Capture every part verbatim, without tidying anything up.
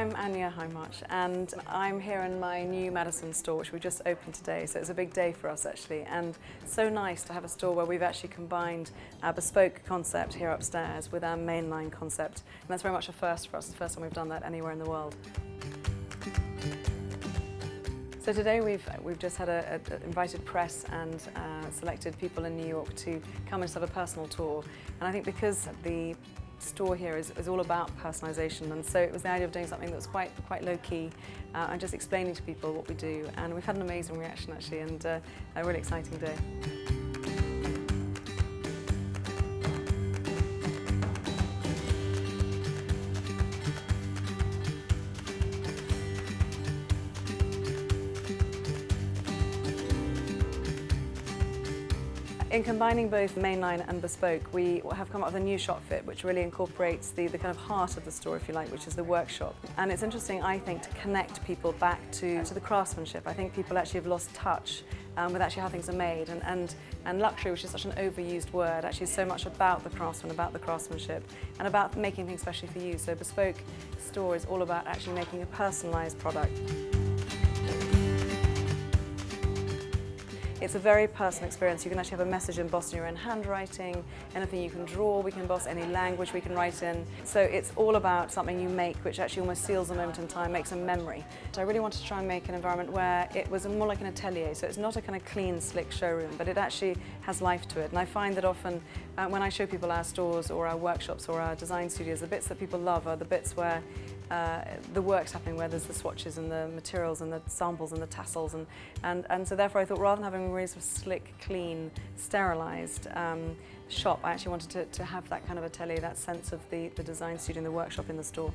I'm Anya Heimarch, and I'm here in my new Madison store, which we just opened today, so it's a big day for us actually, and so nice to have a store where we've actually combined our bespoke concept here upstairs with our mainline concept, and that's very much a first for us, the first time we've done that anywhere in the world. So today we've, we've just had a, a, invited press and uh, selected people in New York to come and just have a personal tour, and I think because the store here is, is all about personalisation, and so it was the idea of doing something that was quite quite low-key uh, and just explaining to people what we do, and we've had an amazing reaction actually, and uh, a really exciting day. In combining both mainline and bespoke, we have come up with a new shop fit which really incorporates the, the kind of heart of the store, if you like, which is the workshop. And it's interesting, I think, to connect people back to, to the craftsmanship. I think people actually have lost touch um, with actually how things are made. And, and, and luxury, which is such an overused word, actually is so much about the craftsman, about the craftsmanship, and about making things specially for you. So bespoke store is all about actually making a personalised product. It's a very personal experience. You can actually have a message embossed in your own handwriting, anything you can draw, we can emboss, any language we can write in. So it's all about something you make which actually almost seals a moment in time, makes a memory. So I really wanted to try and make an environment where it was more like an atelier, so it's not a kind of clean, slick showroom, but it actually has life to it. And I find that often uh, when I show people our stores or our workshops or our design studios, the bits that people love are the bits where Uh, the work's happening, where there's the swatches and the materials and the samples and the tassels, and, and, and so therefore I thought, rather than having a really sort of slick, clean, sterilised um, shop, I actually wanted to, to have that kind of atelier, that sense of the, the design studio and the workshop in the store.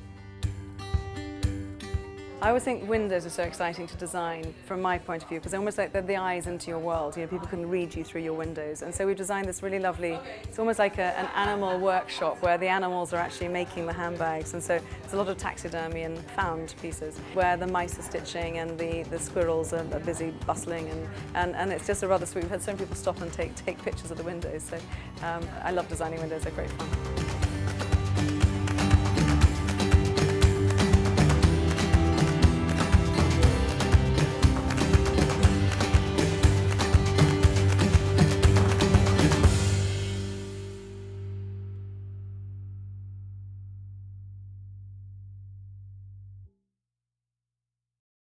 I always think windows are so exciting to design from my point of view, because they're almost like they're the eyes into your world. You know, people can read you through your windows, and so we've designed this really lovely, it's almost like a, an animal workshop where the animals are actually making the handbags, and so there's a lot of taxidermy and found pieces where the mice are stitching and the, the squirrels are, are busy bustling, and, and, and it's just a rather sweet. We've had so many people stop and take, take pictures of the windows, so um, I love designing windows, they're great fun.